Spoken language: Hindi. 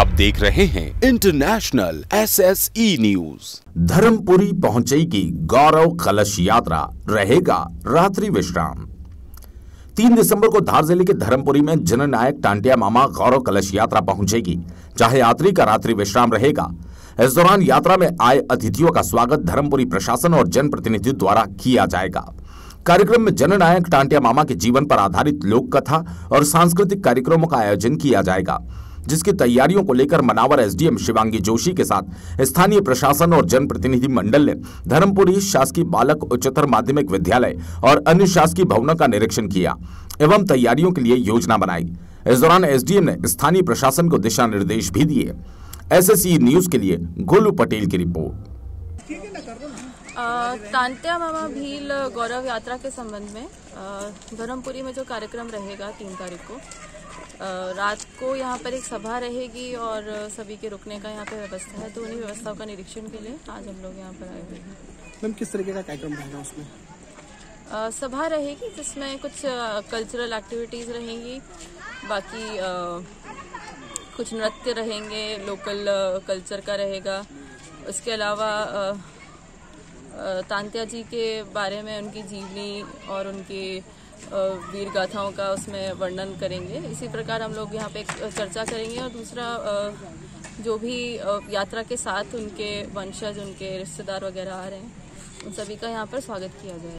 आप देख रहे हैं इंटरनेशनल SSE न्यूज। धर्मपुरी पहुंचेगी गौरव कलश यात्रा, रहेगा रात्रि विश्राम। 3 दिसंबर को धार जिले के धर्मपुरी में जननायक टांटिया मामा गौरव कलश यात्रा पहुंचेगी, जहां यात्री का रात्रि विश्राम रहेगा। इस दौरान यात्रा में आए अतिथियों का स्वागत धर्मपुरी प्रशासन और जनप्रतिनिधियों द्वारा किया जाएगा। कार्यक्रम में जननायक टांटिया मामा के जीवन पर आधारित लोक कथा और सांस्कृतिक कार्यक्रमों का आयोजन किया जाएगा, जिसकी तैयारियों को लेकर मनावर SDM शिवांगी जोशी के साथ स्थानीय प्रशासन और जनप्रतिनिधि मंडल ने धर्मपुरी शासकीय बालक उच्चतर माध्यमिक विद्यालय और अन्य शासकीय भवनों का निरीक्षण किया एवं तैयारियों के लिए योजना बनाई। इस दौरान SDM ने स्थानीय प्रशासन को दिशा निर्देश भी दिए। SSE न्यूज के लिए गोलू पटेल की रिपोर्ट। टांटिया मामा भील गौरव यात्रा के संबंध में धर्मपुरी में जो कार्यक्रम रहेगा 3 तारीख को रात को यहाँ पर एक सभा रहेगी और सभी के रुकने का यहाँ पे व्यवस्था है, तो उन्हीं व्यवस्थाओं का निरीक्षण के लिए आज हम लोग यहाँ पर आए हुए हैं। मैम, किस तरीके का कार्यक्रम रहेगा उसमें? सभा रहेगी जिसमें कुछ कल्चरल एक्टिविटीज रहेंगी, बाकी कुछ नृत्य रहेंगे, लोकल कल्चर का रहेगा। उसके अलावा तांत्या जी के बारे में उनकी जीवनी और उनकी वीर गाथाओं का उसमें वर्णन करेंगे। इसी प्रकार हम लोग यहाँ पे चर्चा करेंगे और दूसरा जो भी यात्रा के साथ उनके वंशज, उनके रिश्तेदार वगैरह आ रहे हैं, उन सभी का यहाँ पर स्वागत किया जाएगा।